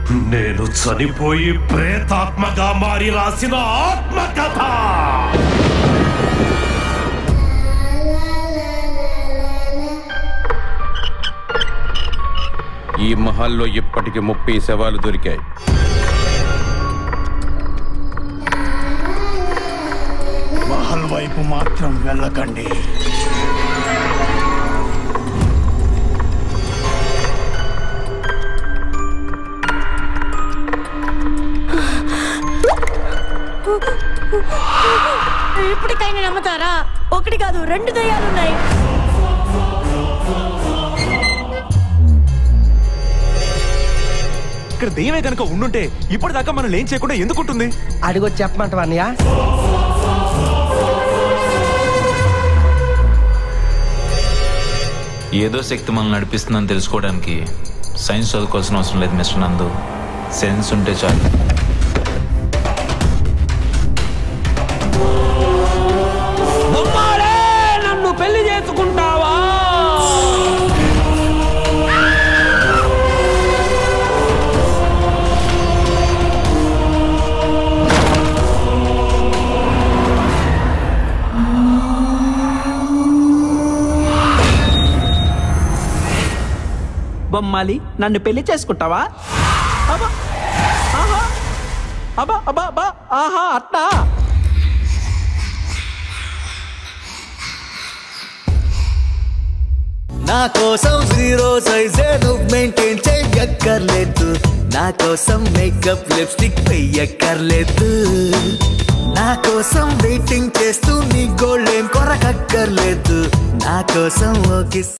నేను చనిపోయి ప్రేతాత్మగా మారి రాసిన ఆత్మకథ. ఈ మహల్లో ఇప్పటికి 30 శవాలు దొరికాయి. మహల్ వైపు మాత్రం వెళ్ళకండి. ఇప్పటికైనా నమ్ముతారా? ఒకటి కాదు 2 దయ్యాలున్నాయి. ఇక్కడ దెయ్యమే కనుక ఉండుంటే ఇప్పటిదాకా మనం ఏం చేయకుండా ఎందుకుంటుంది? అడిగొచ్చి చెప్పమంటావా అన్నయ్య? ఏదో శక్తి మనల్ని నడిపిస్తుందని తెలుసుకోవడానికి సైన్స్ చదువుకోవాల్సిన అవసరం లేదు మిస్టర్ నందు. సెన్స్ ఉంటే చాలు. నన్ను పెళ్లి చేసుకుంటావా? బొమ్మాలి, నన్ను పెళ్లి చేసుకుంటావా? అబ్బా ఆహా, అబ్బా అబ్బా అబ్బా ఆహా అట్టా. నా కోసం 0 సైజే నువ్వు మెయింటైన్ చెయ్యక్కర్లేదు. నా కోసం మేకప్ లిప్స్టిక్ వెయ్యక్కర్లేదు. నా కోసం వెయిటింగ్ చేస్తూ నీ గోల్డ్ ఏం కొరకక్కర్లేదు. నా కోసం ఓ కిస్